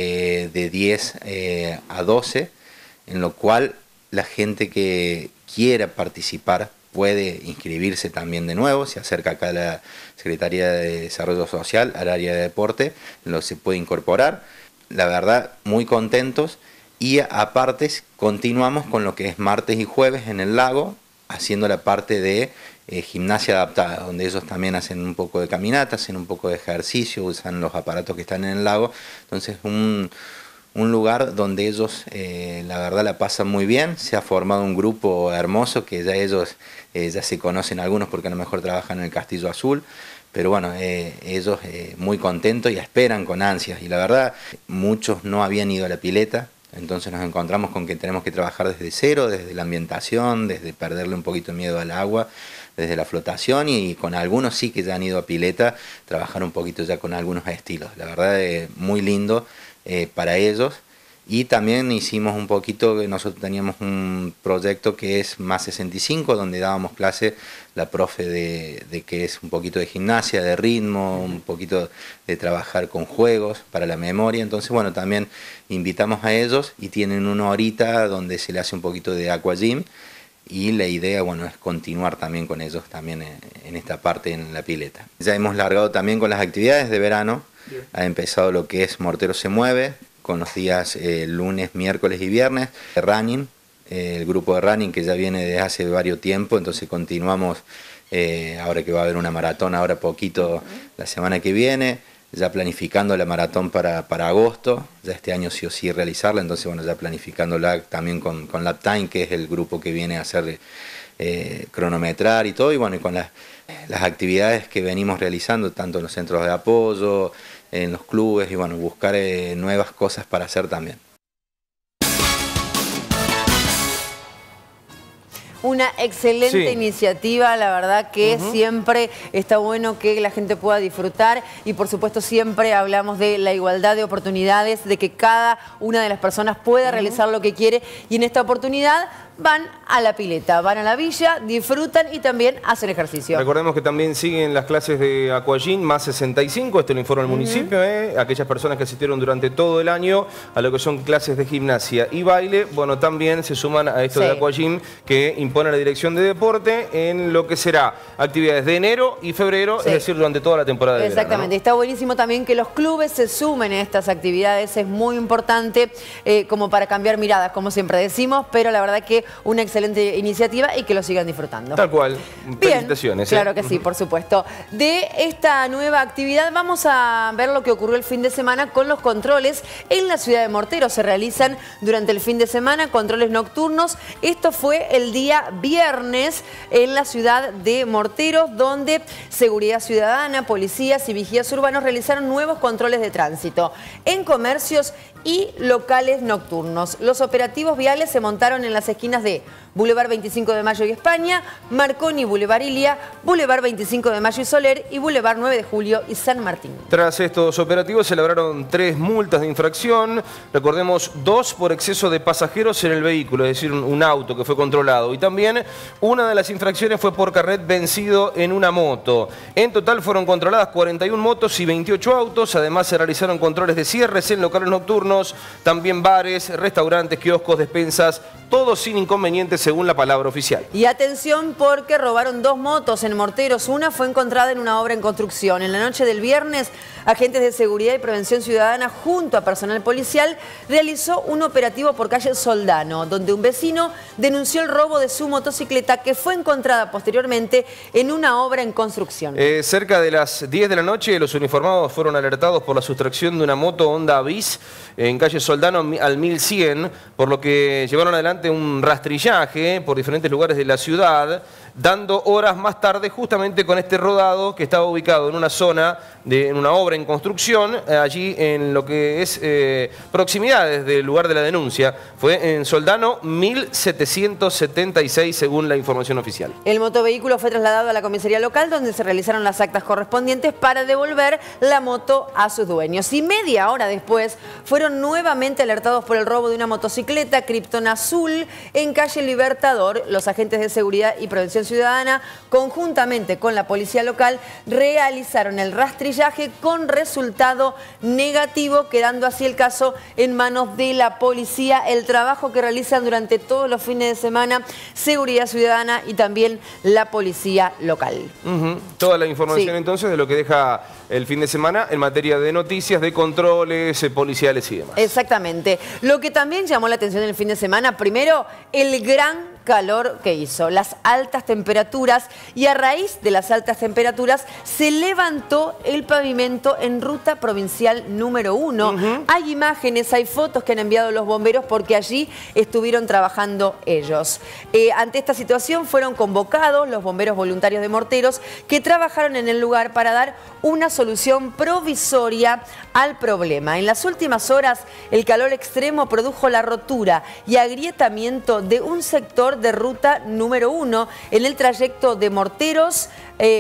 [SPEAKER 19] de 10 a 12, en lo cual la gente que quiera participar puede inscribirse también de nuevo, se acerca acá a la Secretaría de Desarrollo Social, al área de deporte, lo se puede incorporar. La verdad, muy contentos y aparte continuamos con lo que es martes y jueves en el lago, haciendo la parte de gimnasia adaptada, donde ellos también hacen un poco de caminata, hacen un poco de ejercicio, usan los aparatos que están en el lago. Entonces un lugar donde ellos la verdad la pasan muy bien. Se ha formado un grupo hermoso que ya ellos ya se conocen algunos porque a lo mejor trabajan en el Castillo Azul, pero bueno, ellos muy contentos y esperan con ansias, y la verdad muchos no habían ido a la pileta. Entonces nos encontramos con que tenemos que trabajar desde cero, desde la ambientación, desde perderle un poquito de miedo al agua, desde la flotación, y con algunos sí que ya han ido a pileta, trabajar un poquito ya con algunos estilos. La verdad es muy lindo para ellos. Y también hicimos un poquito, nosotros teníamos un proyecto que es Más 65, donde dábamos clase la profe de que es un poquito de gimnasia, de ritmo, un poquito de trabajar con juegos para la memoria. Entonces, bueno, también invitamos a ellos y tienen una horita donde se le hace un poquito de aqua gym. Y la idea, bueno, es continuar también con ellos también en esta parte en la pileta. Ya hemos largado también con las actividades de verano. Bien. Ha empezado lo que es Mortero se mueve, con los días lunes, miércoles y viernes. Running, el grupo de running que ya viene desde hace varios tiempos, entonces continuamos ahora que va a haber una maratón, ahora poquito la semana que viene, ya planificando la maratón para agosto, ya este año sí o sí realizarla, entonces bueno, ya planificándola también con Lap Time, que es el grupo que viene a hacer cronometrar y todo, y bueno, y con las actividades que venimos realizando, tanto en los centros de apoyo, en los clubes, y bueno, buscar nuevas cosas para hacer también.
[SPEAKER 3] Una excelente iniciativa, la verdad que siempre está bueno que la gente pueda disfrutar, y por supuesto siempre hablamos de la igualdad de oportunidades, de que cada una de las personas pueda realizar lo que quiere, y en esta oportunidad van a la pileta, van a la villa, disfrutan y también hacen ejercicio.
[SPEAKER 4] Recordemos que también siguen las clases de aquagym Más 65, esto lo informa el municipio, aquellas personas que asistieron durante todo el año a lo que son clases de gimnasia y baile, bueno, también se suman a esto de aquagym que impone la Dirección de Deporte en lo que será actividades de enero y febrero, es decir, durante toda la temporada de verano.
[SPEAKER 3] Exactamente, está buenísimo también que los clubes se sumen a estas actividades, es muy importante como para cambiar miradas, como siempre decimos, pero la verdad que una excelente iniciativa y que lo sigan disfrutando.
[SPEAKER 4] Tal cual. Felicitaciones.
[SPEAKER 3] Claro que sí, por supuesto. De esta nueva actividad vamos a ver lo que ocurrió el fin de semana con los controles en la ciudad de Morteros. Se realizan durante el fin de semana controles nocturnos. Esto fue el día viernes en la ciudad de Morteros, donde Seguridad Ciudadana, policías y vigías urbanos realizaron nuevos controles de tránsito en comercios y locales nocturnos. Los operativos viales se montaron en las esquinas de Boulevard 25 de Mayo y España, Marconi, Boulevard Ilia, Boulevard 25 de Mayo y Soler y Boulevard 9 de Julio y San Martín.
[SPEAKER 4] Tras estos operativos se elaboraron 3 multas de infracción, recordemos 2 por exceso de pasajeros en el vehículo, es decir, un auto que fue controlado, y también una de las infracciones fue por carnet vencido en una moto. En total fueron controladas 41 motos y 28 autos, además se realizaron controles de cierres en locales nocturnos, también bares, restaurantes, kioscos, despensas, todo sin inconvenientes según la palabra oficial.
[SPEAKER 3] Y atención porque robaron 2 motos en Morteros. Una fue encontrada en una obra en construcción. En la noche del viernes, agentes de seguridad y prevención ciudadana junto a personal policial realizó un operativo por calle Soldano, donde un vecino denunció el robo de su motocicleta que fue encontrada posteriormente en una obra en construcción.
[SPEAKER 4] Cerca de las 10 de la noche, los uniformados fueron alertados por la sustracción de una moto Honda Avis en calle Soldano al 1100, por lo que llevaron adelante un rastrillaje por diferentes lugares de la ciudad, dando horas más tarde justamente con este rodado que estaba ubicado en una zona, en una obra en construcción, allí en lo que es proximidades del lugar de la denuncia. Fue en Soldano 1776 según la información oficial.
[SPEAKER 3] El motovehículo fue trasladado a la comisaría local donde se realizaron las actas correspondientes para devolver la moto a sus dueños. Y media hora después fueron nuevamente alertados por el robo de una motocicleta Krypton azul en calle Libertador. Los agentes de seguridad y prevención ciudadana, conjuntamente con la policía local, realizaron el rastrillaje con resultado negativo, quedando así el caso en manos de la policía. El trabajo que realizan durante todos los fines de semana, seguridad ciudadana y también la policía local.
[SPEAKER 4] Toda la información entonces de lo que deja el fin de semana en materia de noticias, de controles policiales y demás.
[SPEAKER 3] Exactamente. Lo que también llamó la atención el fin de semana, primero, el gran calor que hizo, las altas temperaturas, y a raíz de las altas temperaturas se levantó el pavimento en ruta provincial número 1. Hay imágenes, hay fotos que han enviado los bomberos porque allí estuvieron trabajando ellos. Ante esta situación fueron convocados los bomberos voluntarios de Morteros que trabajaron en el lugar para dar una solución provisoria al problema. En las últimas horas el calor extremo produjo la rotura y agrietamiento de un sector de ruta número 1 en el trayecto de Morteros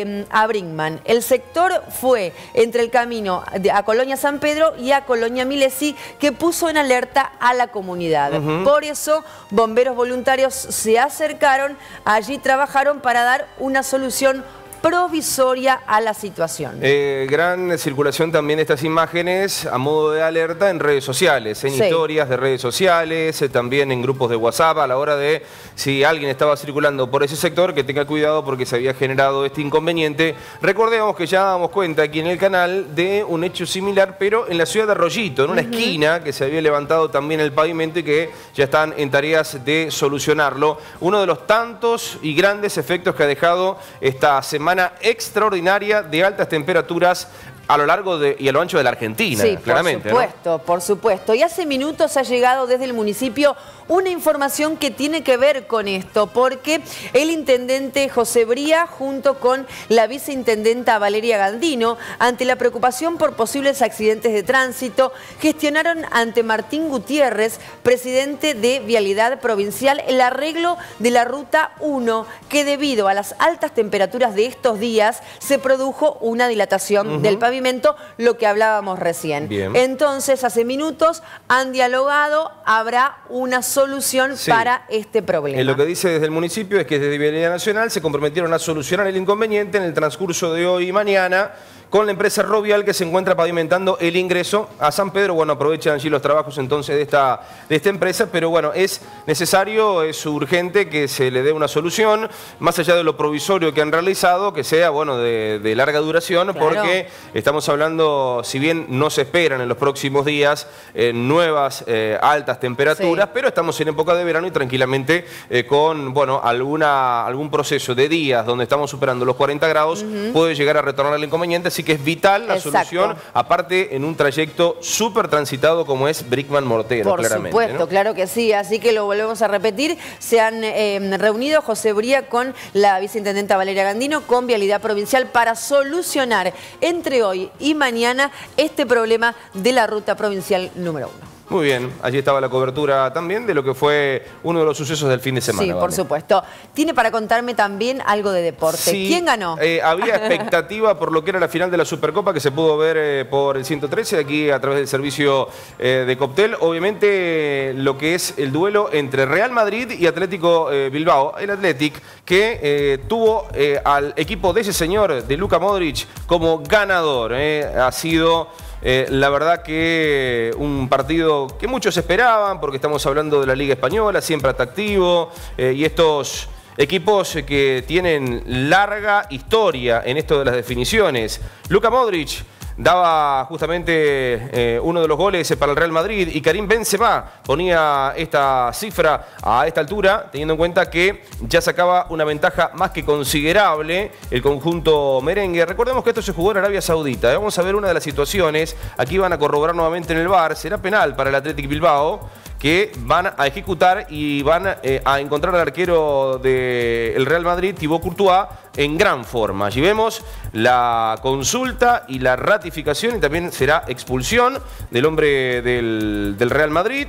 [SPEAKER 3] a Brinkmann. El sector fue entre el camino a Colonia San Pedro y a Colonia Milesi, que puso en alerta a la comunidad. Por eso, bomberos voluntarios se acercaron, allí trabajaron para dar una solución provisoria a la situación.
[SPEAKER 4] Gran circulación también de estas imágenes a modo de alerta en redes sociales, en historias de redes sociales, también en grupos de WhatsApp, a la hora de si alguien estaba circulando por ese sector, que tenga cuidado porque se había generado este inconveniente. Recordemos que ya damos cuenta aquí en el canal de un hecho similar, pero en la ciudad de Arroyito, en una esquina que se había levantado también el pavimento y que ya están en tareas de solucionarlo. Uno de los tantos y grandes efectos que ha dejado esta semana extraordinaria de altas temperaturas a lo largo y a lo ancho de la Argentina, claramente.
[SPEAKER 3] Por supuesto, por supuesto. Y hace minutos ha llegado desde el municipio una información que tiene que ver con esto, porque el intendente José Bría, junto con la viceintendenta Valeria Gandino, ante la preocupación por posibles accidentes de tránsito, gestionaron ante Martín Gutiérrez, presidente de Vialidad Provincial, el arreglo de la Ruta 1, que debido a las altas temperaturas de estos días se produjo una dilatación del pavimento, lo que hablábamos recién. Bien. Entonces, hace minutos han dialogado, habrá una solución para este problema.
[SPEAKER 4] Lo que dice desde el municipio es que desde Vialidad Nacional se comprometieron a solucionar el inconveniente en el transcurso de hoy y mañana con la empresa Rovial, que se encuentra pavimentando el ingreso a San Pedro. Bueno, aprovechan allí los trabajos entonces de esta empresa, pero bueno, es necesario, es urgente que se le dé una solución, más allá de lo provisorio que han realizado, que sea, bueno, de larga duración, porque estamos hablando, si bien no se esperan en los próximos días nuevas altas temperaturas, pero estamos en época de verano y tranquilamente con, bueno, algún proceso de días donde estamos superando los 40 grados, puede llegar a retornar el inconveniente. Así que es vital la solución, aparte en un trayecto súper transitado como es Brinkmann-Morteros, claramente.
[SPEAKER 3] Por supuesto, claro que sí, así que lo volvemos a repetir. Se han reunido José Bría con la viceintendenta Valeria Gandino, con Vialidad Provincial, para solucionar entre hoy y mañana este problema de la ruta provincial número 1.
[SPEAKER 4] Muy bien, allí estaba la cobertura también de lo que fue uno de los sucesos del fin de semana.
[SPEAKER 3] Sí, por supuesto. Tiene para contarme también algo de deporte.
[SPEAKER 4] Sí,
[SPEAKER 3] ¿quién ganó?
[SPEAKER 4] Había expectativa por lo que era la final de la Supercopa, que se pudo ver por el 113, aquí a través del servicio de Coptel. Obviamente lo que es el duelo entre Real Madrid y Atlético Bilbao. El Athletic que tuvo al equipo de ese señor, de Luka Modric, como ganador. Ha sido... la verdad que un partido que muchos esperaban, porque estamos hablando de la Liga Española, siempre atractivo, y estos equipos que tienen larga historia en esto de las definiciones. Luka Modric daba justamente uno de los goles para el Real Madrid y Karim Benzema ponía esta cifra a esta altura, teniendo en cuenta que ya sacaba una ventaja más que considerable el conjunto merengue. Recordemos que esto se jugó en Arabia Saudita. Vamos a ver una de las situaciones. Aquí van a corroborar nuevamente en el VAR. Será penal para el Athletic Bilbao, que van a ejecutar y van a encontrar al arquero del Real Madrid, Thibaut Courtois, en gran forma. Allí vemos la consulta y la ratificación, y también será expulsión del hombre del Real Madrid.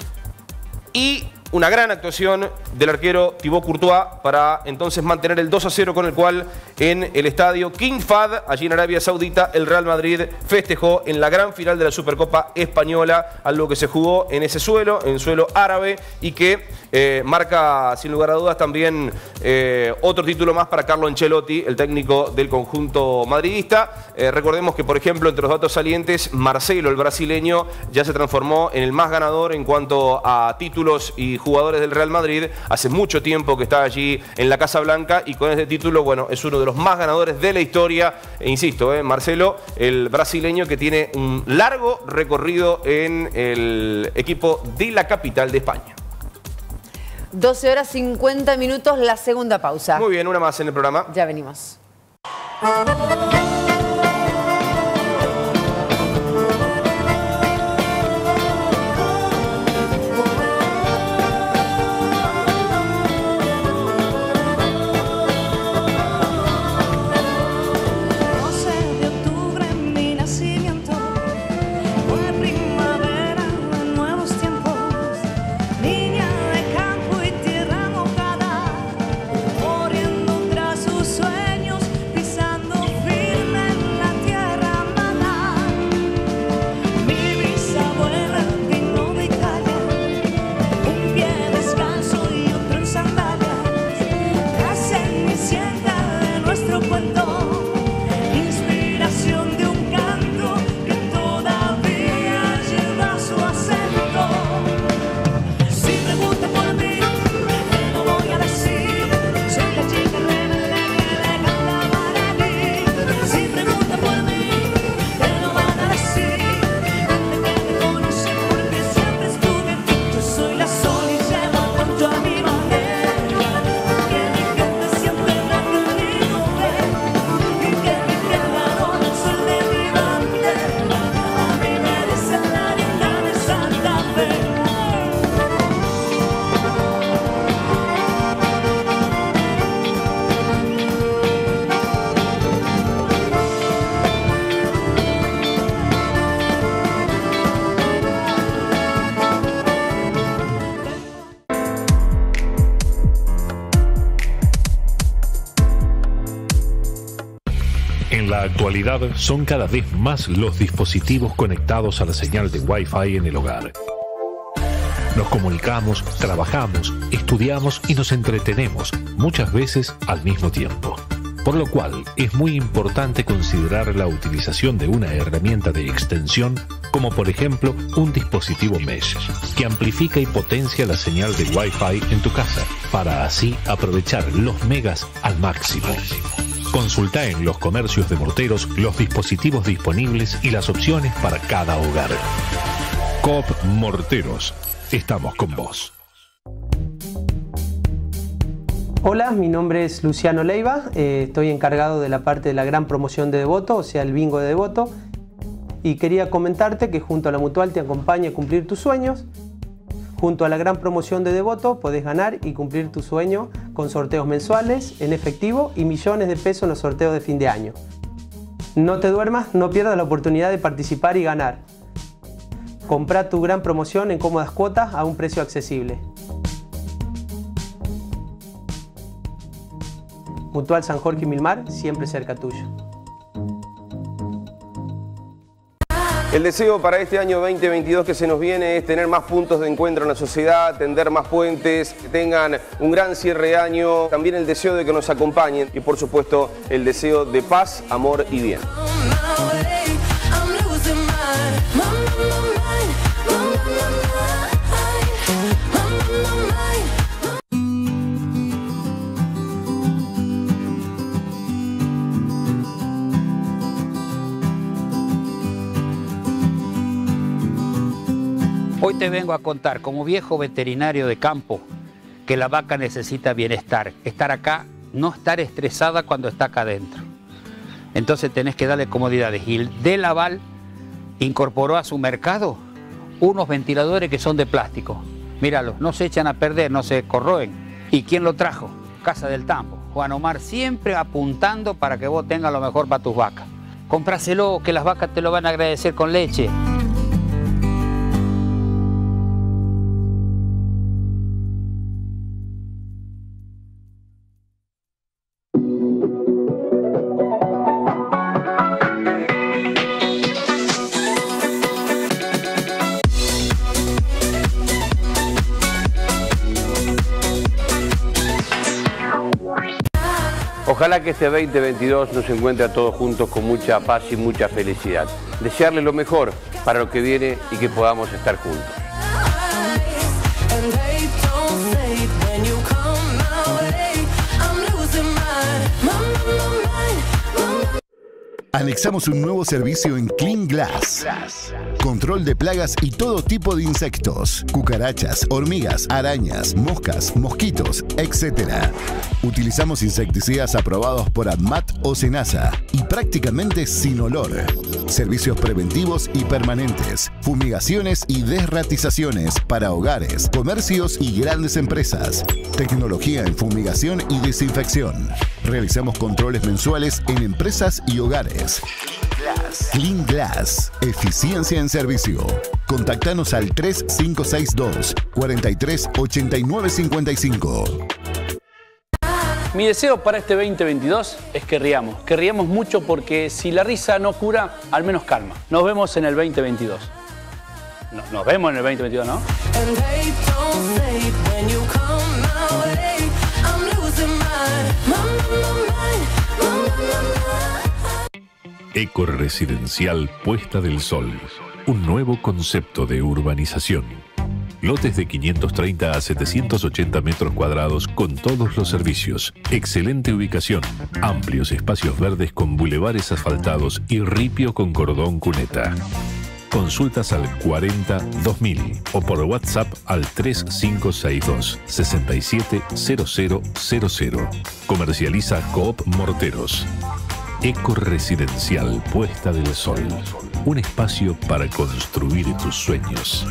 [SPEAKER 4] Y una gran actuación del arquero Thibaut Courtois para entonces mantener el 2-0, con el cual en el estadio King Fahd, allí en Arabia Saudita, el Real Madrid festejó en la gran final de la Supercopa Española, algo que se jugó en ese suelo, en suelo árabe, y que marca sin lugar a dudas también otro título más para Carlo Ancelotti, el técnico del conjunto madridista. Recordemos que, por ejemplo, entre los datos salientes, Marcelo, el brasileño, ya se transformó en el más ganador en cuanto a títulos y jugadores del Real Madrid. Hace mucho tiempo que está allí en la Casa Blanca, y con este título, bueno, es uno de los más ganadores de la historia. E insisto, Marcelo, el brasileño, que tiene un largo recorrido en el equipo de la capital de España.
[SPEAKER 3] 12 horas 50 minutos, la segunda pausa.
[SPEAKER 4] Muy bien, una más en el programa.
[SPEAKER 3] Ya venimos.
[SPEAKER 20] Niña de campo y tierra mojada, En la actualidad son cada vez más los dispositivos conectados a la señal de Wi-Fi en el hogar. Nos comunicamos, trabajamos, estudiamos y nos entretenemos, muchas veces al mismo tiempo. Por lo cual es muy importante considerar la utilización de una herramienta de extensión como por ejemplo un dispositivo Mesh, que amplifica y potencia la señal de Wi-Fi en tu casa, para así aprovechar los megas al máximo. Consulta en los comercios de Morteros los dispositivos disponibles y las opciones para cada hogar. Coop Morteros, estamos con vos.
[SPEAKER 21] Hola, mi nombre es Luciano Leiva, estoy encargado de la parte de la gran promoción de Devoto, o sea el bingo de Devoto, y quería comentarte que junto a la Mutual te acompaña a cumplir tus sueños. Junto a la gran promoción de Devoto podés ganar y cumplir tu sueño con sorteos mensuales en efectivo y millones de pesos en los sorteos de fin de año. No te duermas, no pierdas la oportunidad de participar y ganar. Comprá tu gran promoción en cómodas cuotas a un precio accesible. Mutual San Jorge y Milmar, siempre cerca tuyo.
[SPEAKER 4] El deseo para este año 2022 que se nos viene es tener más puntos de encuentro en la sociedad, tender más puentes, que tengan un gran cierre de año, también el deseo de que nos acompañen y por supuesto el deseo de paz, amor y bien.
[SPEAKER 22] Hoy te vengo a contar, como viejo veterinario de campo, que la vaca necesita bienestar. Estar acá, no estar estresada cuando está acá adentro. Entonces tenés que darle comodidades. Y el Delaval incorporó a su mercado unos ventiladores que son de plástico. Míralos, no se echan a perder, no se corroen. ¿Y quién lo trajo? Casa del Tambo. Juan Omar, siempre apuntando para que vos tengas lo mejor para tus vacas. Compráselo, que las vacas te lo van a agradecer con leche.
[SPEAKER 23] Ojalá que este 2022 nos encuentre a todos juntos con mucha paz y mucha felicidad. Desearle lo mejor para lo que viene y que podamos estar juntos.
[SPEAKER 12] Anexamos un nuevo servicio en Clean Glass. Control de plagas y todo tipo de insectos, cucarachas, hormigas, arañas, moscas, mosquitos, etc. Utilizamos insecticidas aprobados por ADMAT o SENASA y prácticamente sin olor. Servicios preventivos y permanentes, fumigaciones y desratizaciones para hogares, comercios y grandes empresas. Tecnología en fumigación y desinfección. Realizamos controles mensuales en empresas y hogares. Clean Glass. Eficiencia en servicio. Contactanos al 3562 43 89 55.
[SPEAKER 24] Mi deseo para este 2022 es que riamos. Que riamos mucho porque si la risa no cura, al menos calma. Nos vemos en el 2022. Nos vemos en el 2022, ¿no?
[SPEAKER 20] Ecoresidencial Puesta del Sol. Un nuevo concepto de urbanización. Lotes de 530 a 780 metros cuadrados con todos los servicios. Excelente ubicación. Amplios espacios verdes con bulevares asfaltados y ripio con cordón cuneta. Consultas al 40 2000 o por WhatsApp al 3562 670000. Comercializa Coop Morteros. Ecoresidencial Puesta del Sol. Un espacio para construir tus sueños.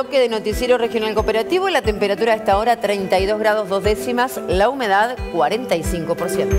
[SPEAKER 3] bloque de Noticiero Regional Cooperativo. La temperatura a esta hora 32 grados 2 décimas, la humedad 45%.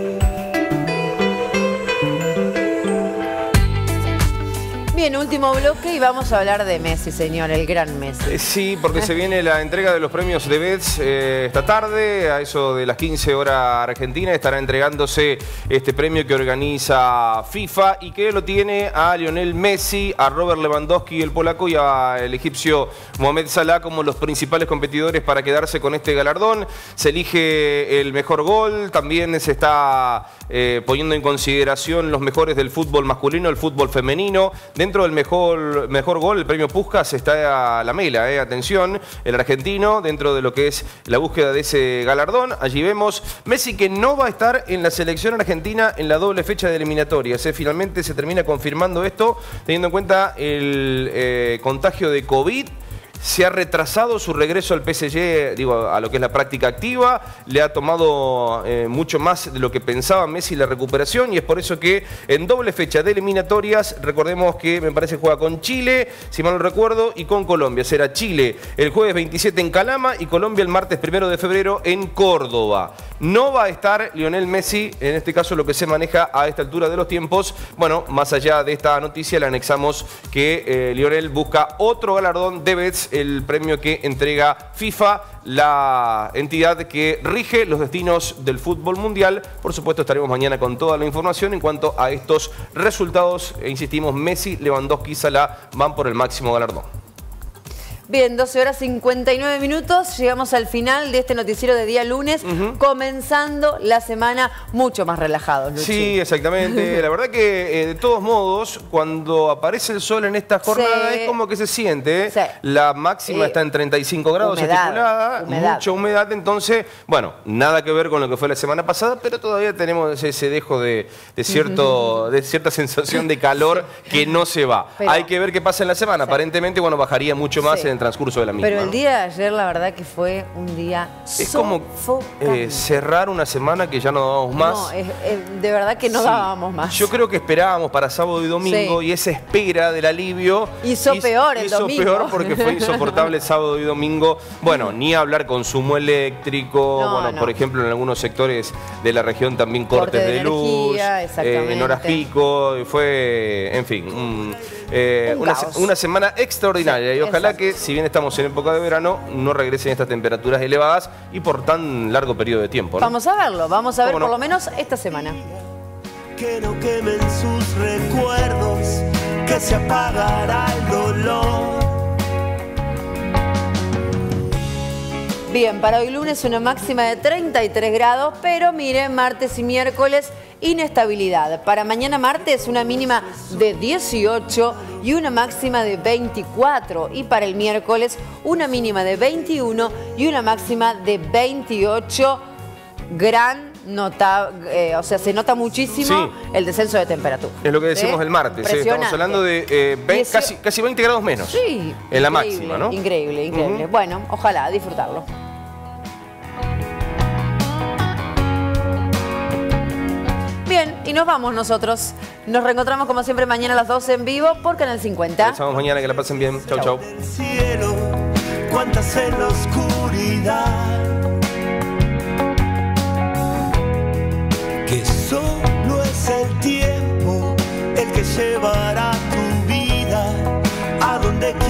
[SPEAKER 3] Bien, último bloque y vamos a hablar de Messi, señor, el gran Messi.
[SPEAKER 4] Sí, porque se viene la entrega de los premios de Betts esta tarde, a eso de las 15 horas Argentina, estará entregándose este premio que organiza FIFA y que lo tiene a Lionel Messi, a Robert Lewandowski, el polaco, y al egipcio Mohamed Salah como los principales competidores para quedarse con este galardón. Se elige el mejor gol, también se está poniendo en consideración los mejores del fútbol masculino, el fútbol femenino. Dentro del mejor gol, el premio Puskás, está Lamela, atención, el argentino, dentro de lo que es la búsqueda de ese galardón. Allí vemos Messi, que no va a estar en la selección argentina en la doble fecha de eliminatorias. Finalmente se termina confirmando esto, teniendo en cuenta el contagio de COVID. Se ha retrasado su regreso al PSG, a lo que es la práctica activa. Le ha tomado mucho más de lo que pensaba Messi la recuperación, y es por eso que en doble fecha de eliminatorias, recordemos que me parece juega con Chile, si mal no recuerdo, y con Colombia. Será Chile el jueves 27 en Calama y Colombia el martes 1 de febrero en Córdoba. No va a estar Lionel Messi, en este caso lo que se maneja a esta altura de los tiempos. Bueno, más allá de esta noticia, le anexamos que Lionel busca otro galardón de Betts, el premio que entrega FIFA, la entidad que rige los destinos del fútbol mundial. Por supuesto, estaremos mañana con toda la información en cuanto a estos resultados. Insistimos, Messi, Lewandowski y Salah van por el máximo galardón.
[SPEAKER 3] Bien, 12 horas 59 minutos, llegamos al final de este noticiero de día lunes, comenzando la semana mucho más relajados, Luchi.
[SPEAKER 4] Sí, exactamente. La verdad que de todos modos, cuando aparece el sol en esta jornada, es como que se siente. Sí. La máxima está en 35 grados, estipulada, mucha humedad. Entonces, bueno, nada que ver con lo que fue la semana pasada, pero todavía tenemos ese dejo de cierta sensación de calor que no se va. Pero hay que ver qué pasa en la semana. Aparentemente, bueno, bajaría mucho más en el transcurso de la misma.
[SPEAKER 3] Pero el día de ayer, la verdad que fue un día
[SPEAKER 4] es como cerrar una semana que ya no dábamos más.
[SPEAKER 3] No, de verdad que no dábamos más.
[SPEAKER 4] Yo creo que esperábamos para sábado y domingo, y esa espera del alivio
[SPEAKER 3] hizo peor el domingo.
[SPEAKER 4] Hizo peor porque fue insoportable sábado y domingo. Bueno, ni hablar consumo eléctrico, por ejemplo, en algunos sectores de la región también cortes de luz, en horas pico, fue, en fin, una semana extraordinaria, y ojalá que, si bien estamos en época de verano, no regresen estas temperaturas elevadas y por tan largo periodo de tiempo, ¿no?
[SPEAKER 3] Vamos a verlo, vamos a ver por lo menos esta semana.
[SPEAKER 2] Que no quemen sus recuerdos, que se apagará el dolor.
[SPEAKER 3] Bien, para hoy lunes una máxima de 33 grados, pero miren, martes y miércoles inestabilidad. Para mañana martes una mínima de 18 y una máxima de 24. Y para el miércoles una mínima de 21 y una máxima de 28. O sea, se nota muchísimo el descenso de temperatura.
[SPEAKER 4] Es lo que decimos el martes. Estamos hablando de casi 20 grados menos en la máxima, ¿no?
[SPEAKER 3] Increíble, increíble. Bueno, ojalá disfrutarlo. Bien, y nos vamos nosotros. Nos reencontramos como siempre mañana a las 12 en vivo por Canal 50.
[SPEAKER 4] Estamos mañana, que la pasen bien. Chau, chau.
[SPEAKER 2] Cielo, cuántas en la oscuridad, que solo es el tiempo el que llevará tu vida a donde quieras.